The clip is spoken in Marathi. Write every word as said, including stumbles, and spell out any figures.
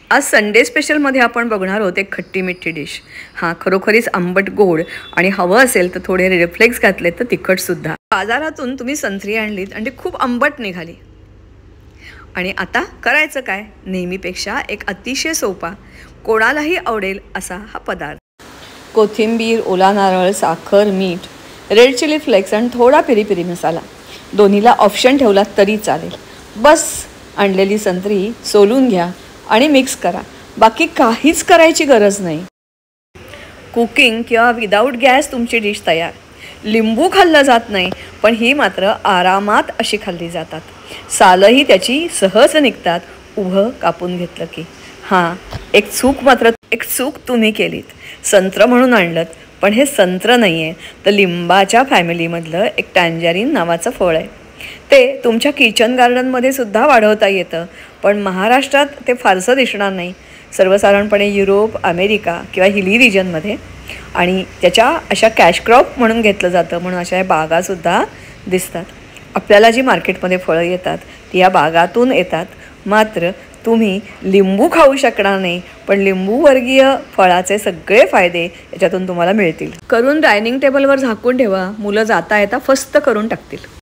आज संडे स्पेशलमध्ये आपण बघणार आहोत एक खट्टी मिठी डिश. हां, खरोखरीच आंबट गोड आणि हवं असेल तर थोडे रिफ्लेक्स घातले तर तिखटसुद्धा. बाजारातून तुम्ही संत्री आणलीत आणि ती खूप आंबट निघाली. आणि आता करायचं काय? नेहमीपेक्षा एक अतिशय सोपा, कोणालाही आवडेल असा हा पदार्थ. कोथिंबीर, ओला नारळ, साखर, मीठ, रेड चिली फ्लेक्स आणि थोडा पेरी पेरी मसाला. दोन्हीला ऑप्शन ठेवला तरी चालेल. बस आणलेली संत्री सोलून घ्या आणि मिक्स करा. बाकी काहीच करायची गरज नाही. कुकिंग किंवा विदाऊट गॅस तुमची डिश तयार. लिंबू खाल्लं जात नाही, पण ही मात्र आरामात अशी खाल्ली जातात. सालही त्याची सहज निघतात उभं कापून घेतलं की. हां, एक चूक मात्र एक चूक तुम्ही केलीत. संत्र म्हणून आणलं, पण हे संत्र नाही आहे, तर लिंबाच्या फॅमिलीमधलं एक टँजरीन नावाचं फळ आहे. ते तुमच्या किचन गार्डनमध्ये सुद्धा वाढवता येतं, पण महाराष्ट्रात ते फारसं दिसणार नाही. सर्वसाधारणपणे युरोप, अमेरिका किंवा हिली रिजनमध्ये आणि त्याच्या अशा कॅश क्रॉप म्हणून घेतलं जातं, म्हणून अशा बागासुद्धा दिसतात. आपल्याला जी मार्केटमध्ये फळं येतात ती या बागातून येतात. मात्र तुम्ही लिंबू खाऊ शकणार नाही, पण लिंबूवर्गीय फळाचे सगळे फायदे याच्यातून तुम्हाला मिळतील. करून डायनिंग टेबलवर झाकून ठेवा. मुलं जाता येता फस्त करून टाकतील.